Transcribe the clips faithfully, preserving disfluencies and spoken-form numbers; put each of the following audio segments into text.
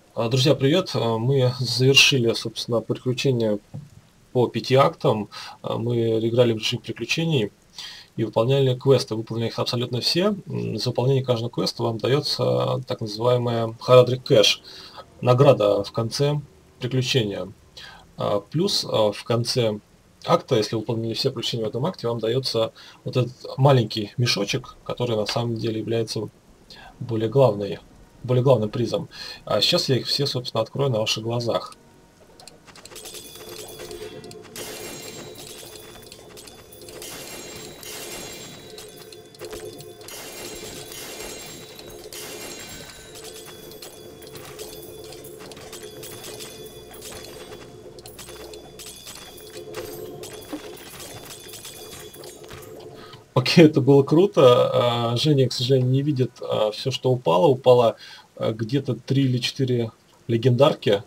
А, Друзья, привет! А, Мы завершили, собственно, приключения по пяти актам. А, Мы играли в режим приключений и выполняли квесты. Выполнили их абсолютно все. М, За выполнение каждого квеста вам дается так называемая Харадрик Кэш, награда в конце приключения. А, Плюс а, в конце акта, если вы выполнили все приключения в этом акте, вам дается вот этот маленький мешочек, который на самом деле является более главной, более главным призом. А сейчас я их все, собственно, открою на ваших глазах. Окей, это было круто. А, Женя, к сожалению, не видит все, что упало. Упало а, где-то три или четыре легендарки,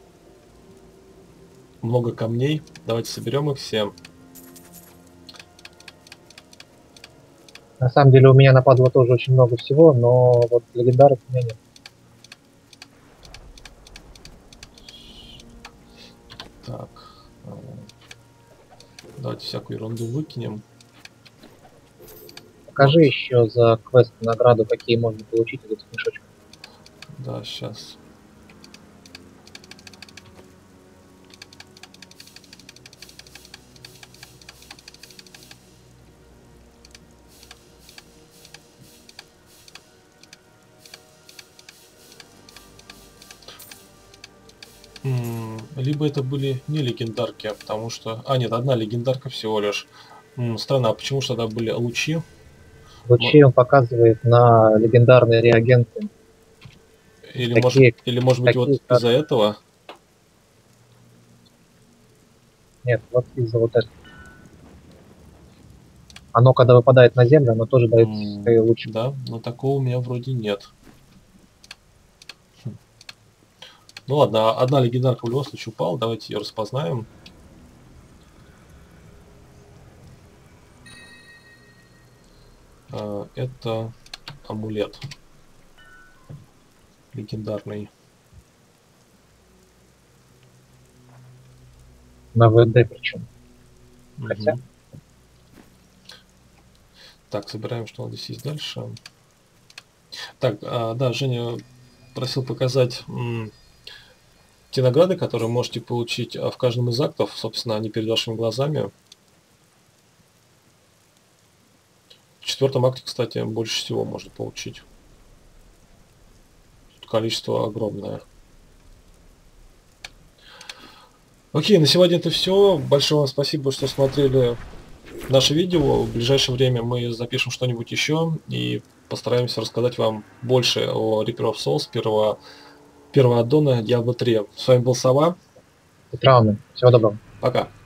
много камней. Давайте соберем их все. На самом деле у меня нападло тоже очень много всего, но вот легендаров у меня нет. Так, а, давайте всякую ерунду выкинем. Покажи Вот, еще за квест награду, какие можно получить из этих мешочков. да, сейчас. Либо это были не легендарки, а потому что... А, нет, одна легендарка всего лишь. М, Странно, а почему же тогда были лучи? Мо- Лучи он показывает на легендарные реагенты. Или, может, Такие, или, может быть, такие вот как... из-за этого? Нет, вот из-за вот этого. Оно, когда выпадает на землю, оно тоже дает М, свои лучи. Да, но такого у меня вроде нет. Ну ладно, а одна легендарка в любом случае упала, давайте ее распознаем. А, Это амулет легендарный. На ВД причем. Хотя, Мгм. Так, собираем, что надо сесть дальше. Так, а, да, Женя просил показать м, те награды, которые можете получить а, в каждом из актов. Собственно, они перед вашими глазами. В четвертом акте, кстати, больше всего можно получить. Тут количество огромное. Окей, на сегодня это все. Большое вам спасибо, что смотрели наше видео. В ближайшее время мы запишем что-нибудь еще и постараемся рассказать вам больше о Reaper of Souls, первого, первого аддона Diablo три. С вами был Сова. травмы. Всего доброго. Пока.